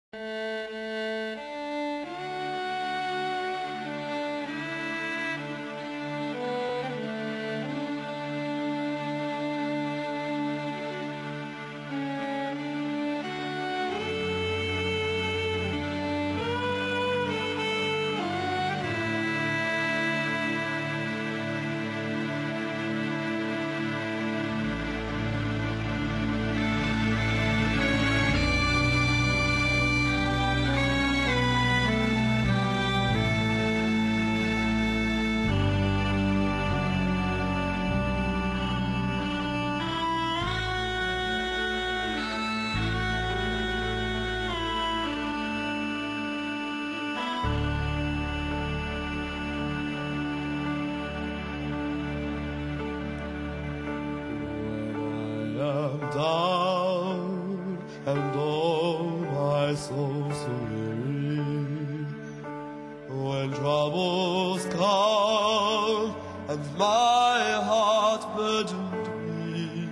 Down and oh my soul so weary, when troubles come and my heart burdened be,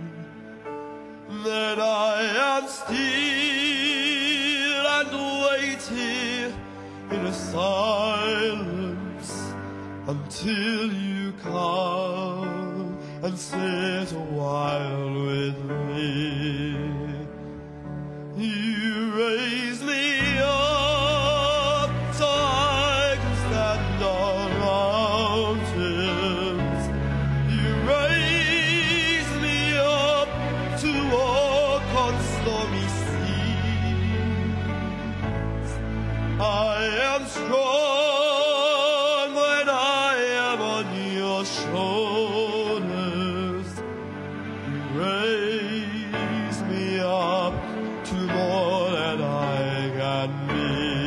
then I am still and wait here in a silence until you come and sit a while with me. You raise me up so I can stand on mountains. You raise me up to walk on stormy seas. I am strong when I am on your shoulders. Raise me up to more than I can be.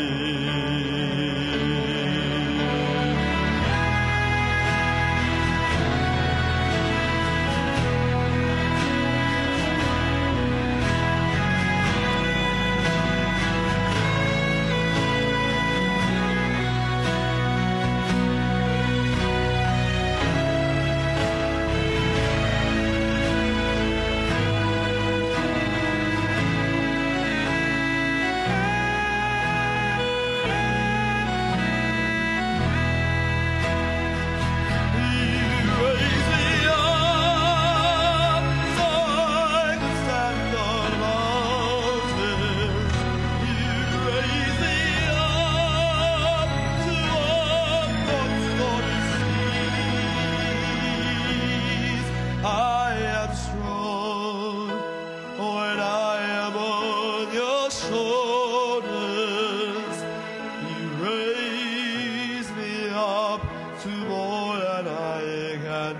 To more than I can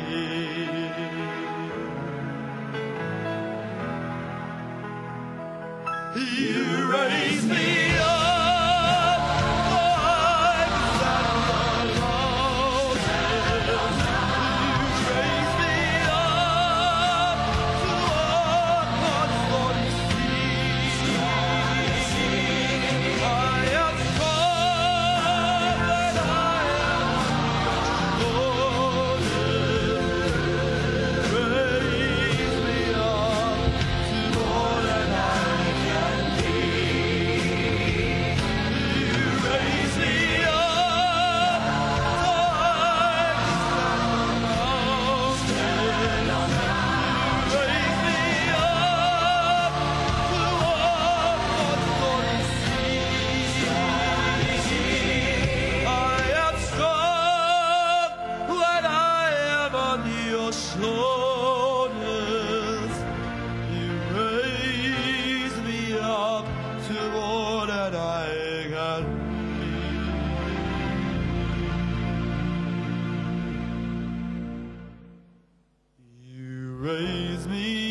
be. You raise me up so I can stand on mountains. You raise me up to walk on stormy seas. I am strong when I shoulders, you raise me up to more than I can be. You raise me